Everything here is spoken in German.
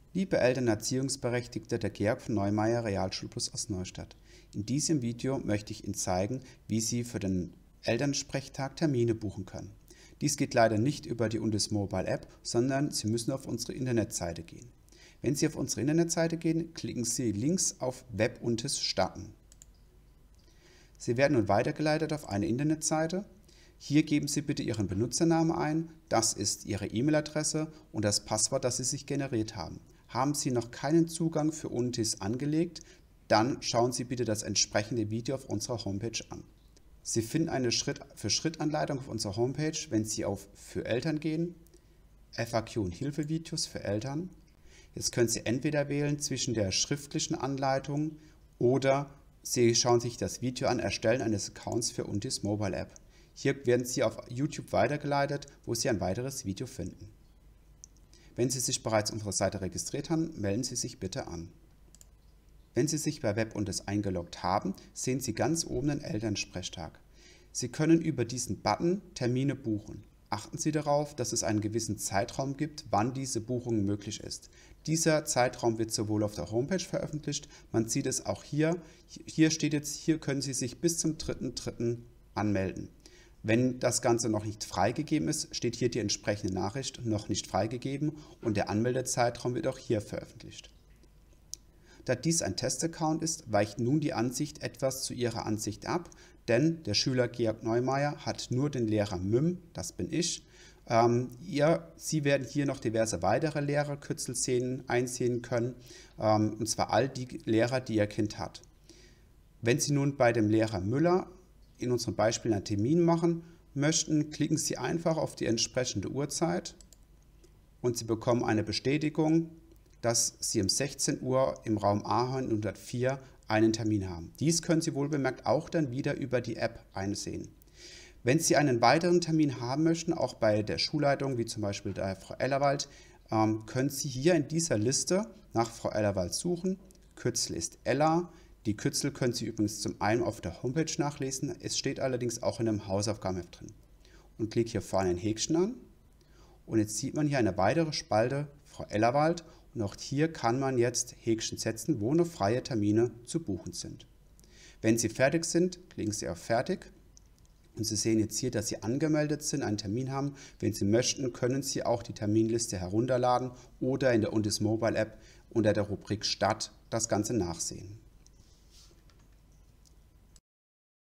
Liebe Eltern, Erziehungsberechtigte der Georg von Neumeier Realschulbus aus Neustadt. In diesem Video möchte ich Ihnen zeigen, wie Sie für den Elternsprechtag Termine buchen können. Dies geht leider nicht über die Undis Mobile App, sondern Sie müssen auf unsere Internetseite gehen. Wenn Sie auf unsere Internetseite gehen, klicken Sie links auf Web-Undis starten. Sie werden nun weitergeleitet auf eine Internetseite. Hier geben Sie bitte Ihren Benutzernamen ein, das ist Ihre E-Mail-Adresse und das Passwort, das Sie sich generiert haben. Haben Sie noch keinen Zugang für Undis angelegt, dann schauen Sie bitte das entsprechende Video auf unserer Homepage an. Sie finden eine Schritt-für-Schritt-Anleitung auf unserer Homepage, wenn Sie auf Für Eltern gehen, FAQ und Hilfevideos für Eltern. Jetzt können Sie entweder wählen zwischen der schriftlichen Anleitung oder Sie schauen sich das Video an, Erstellen eines Accounts für Undis Mobile App. Hier werden Sie auf YouTube weitergeleitet, wo Sie ein weiteres Video finden. Wenn Sie sich bereits auf unserer Seite registriert haben, melden Sie sich bitte an. Wenn Sie sich bei Web-Undis eingeloggt haben, sehen Sie ganz oben den Elternsprechtag. Sie können über diesen Button Termine buchen. Achten Sie darauf, dass es einen gewissen Zeitraum gibt, wann diese Buchung möglich ist. Dieser Zeitraum wird sowohl auf der Homepage veröffentlicht, man sieht es auch hier. Hier steht jetzt, hier können Sie sich bis zum 3.3. anmelden. Wenn das Ganze noch nicht freigegeben ist, steht hier die entsprechende Nachricht, noch nicht freigegeben, und der Anmeldezeitraum wird auch hier veröffentlicht. Da dies ein Testaccount ist, weicht nun die Ansicht etwas zu Ihrer Ansicht ab, denn der Schüler Georg Neumeier hat nur den Lehrer Müm, das bin ich. Sie werden hier noch diverse weitere Lehrerkürzel einsehen können, und zwar all die Lehrer, die Ihr Kind hat. Wenn Sie nun bei dem Lehrer Müller in unserem Beispiel einen Termin machen möchten, klicken Sie einfach auf die entsprechende Uhrzeit und Sie bekommen eine Bestätigung, dass Sie um 16 Uhr im Raum A104 einen Termin haben. Dies können Sie wohlbemerkt auch dann wieder über die App einsehen. Wenn Sie einen weiteren Termin haben möchten, auch bei der Schulleitung, wie zum Beispiel der Frau Ellerwald, können Sie hier in dieser Liste nach Frau Ellerwald suchen. Kürzel ist Ella. Die Kürzel können Sie übrigens zum einen auf der Homepage nachlesen, es steht allerdings auch in einem Hausaufgabenheft drin. Und klicke hier vorne ein Häkchen an und jetzt sieht man hier eine weitere Spalte, Frau Ellerwald, und auch hier kann man jetzt Häkchen setzen, wo noch freie Termine zu buchen sind. Wenn Sie fertig sind, klicken Sie auf Fertig und Sie sehen jetzt hier, dass Sie angemeldet sind, einen Termin haben. Wenn Sie möchten, können Sie auch die Terminliste herunterladen oder in der Undis Mobile App unter der Rubrik Start das Ganze nachsehen.